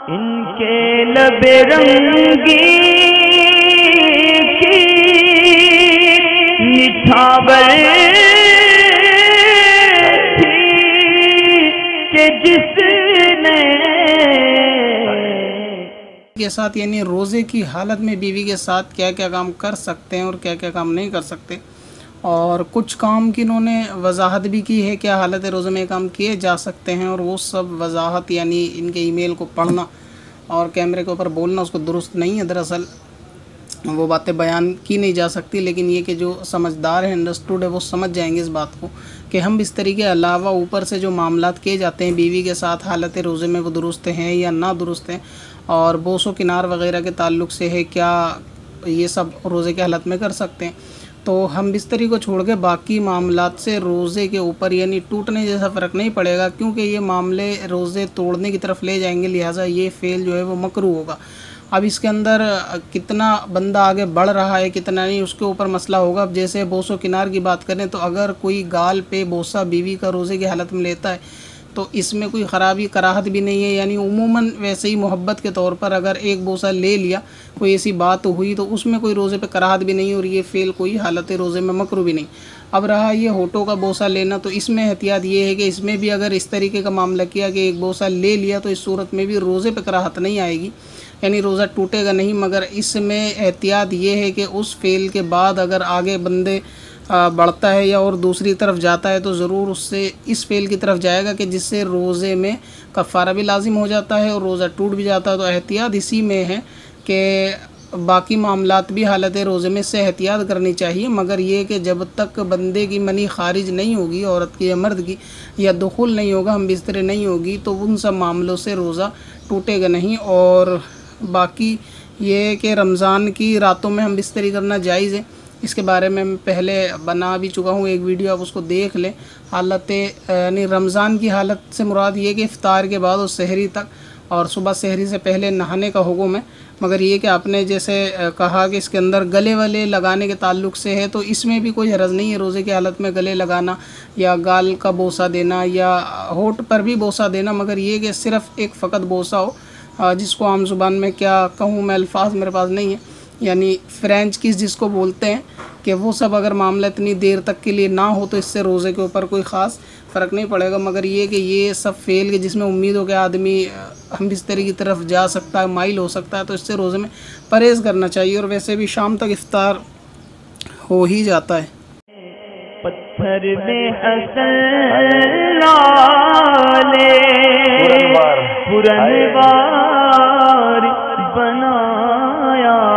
इनके लबे रंगी की निठावर थी कि जिसने के साथ यानी रोज़े की हालत में बीवी के साथ क्या क्या काम कर सकते हैं और क्या क्या काम नहीं कर सकते, और कुछ काम की इन्होंने वजाहत भी की है क्या हालत रोज़े में काम किए जा सकते हैं, और वो सब वजाहत यानी इनके ईमेल को पढ़ना और कैमरे के ऊपर बोलना उसको दुरुस्त नहीं है। दरअसल वो बातें बयान की नहीं जा सकती, लेकिन ये कि जो समझदार है, अंडरस्टूड है, वो समझ जाएंगे इस बात को कि हम इस तरीके के अलावा ऊपर से जो मामलात किए जाते हैं बीवी के साथ हालत रोज़े में, वो दुरुस्त हैं या ना दुरुस्त हैं, और बोसो किनार वगैरह के ताल्लुक़ से है क्या, ये सब रोज़े के हालत में कर सकते हैं। तो हम बिस्तरी को छोड़ के बाकी मामलात से रोज़े के ऊपर यानी टूटने जैसा फ़र्क नहीं पड़ेगा, क्योंकि ये मामले रोज़े तोड़ने की तरफ ले जाएंगे, लिहाजा ये फ़ेल जो है वो मकरूह होगा। अब इसके अंदर कितना बंदा आगे बढ़ रहा है कितना नहीं, उसके ऊपर मसला होगा। अब जैसे बोसो किनार की बात करें तो अगर कोई गाल पे बोसा बीवी का रोज़े की हालत में लेता है तो इसमें कोई ख़राबी कराहत भी नहीं है, यानी उमूमन वैसे ही मोहब्बत के तौर पर अगर एक बोसा ले लिया, कोई ऐसी बात हुई तो उसमें कोई रोज़े पे कराहत भी नहीं और ये फ़ेल कोई हालत रोज़े में मकरूह भी नहीं। अब रहा ये होठों का बोसा लेना, तो इसमें एहतियात ये है कि इसमें भी अगर इस तरीके का मामला किया कि एक बोसा ले लिया तो इस सूरत में भी रोज़े पे कराहत नहीं आएगी, यानी रोज़ा टूटेगा नहीं। मगर इसमें एहतियात ये है कि उस फ़ेल के बाद अगर आगे बंदे बढ़ता है या और दूसरी तरफ जाता है तो ज़रूर उससे इस फ़ेल की तरफ जाएगा कि जिससे रोज़े में कफ़ारा भी लाजिम हो जाता है और रोज़ा टूट भी जाता है। तो एहतियात इसी में है कि बाकी मामलात भी हालत रोज़े में से एहतियात करनी चाहिए, मगर ये कि जब तक बंदे की मनी खारिज नहीं होगी, औरत की या मर्द की, या दुखुल नहीं होगा, हम बिस्तरे नहीं होगी, तो उन सब मामलों से रोज़ा टूटेगा नहीं। और बाकी ये कि रमज़ान की रातों में हम बिस्तरी करना जायज़ है, इसके बारे में मैं पहले बना भी चुका हूँ एक वीडियो, आप उसको देख लें। हालत यानी रमज़ान की हालत से मुराद ये कि इफ़्तार के बाद और सहरी तक, और सुबह सहरी से पहले नहाने का हुक्म है। मगर ये कि आपने जैसे कहा कि इसके अंदर गले वाले लगाने के ताल्लुक़ से है, तो इसमें भी कोई हरज नहीं है रोज़े की हालत में गले लगाना या गाल का बोसा देना या होठ पर भी बोसा देना, मगर ये कि सिर्फ़ एक फ़कत बोसा हो, जिसको आम ज़ुबान में क्या कहूँ मैं, अल्फाज मेरे पास नहीं है, यानी फ्रेंच किस जिसको बोलते हैं, कि वो सब अगर मामला इतनी देर तक के लिए ना हो तो इससे रोज़े के ऊपर कोई ख़ास फ़र्क नहीं पड़ेगा। मगर ये कि ये सब फ़ेल के जिसमें उम्मीद हो कि आदमी हम बिस्तरी की तरफ जा सकता है, माइल हो सकता है, तो इससे रोज़े में परहेज़ करना चाहिए, और वैसे भी शाम तक इफ्तार हो ही जाता है। पत्थर में हसन लाले पुरनवार बनाया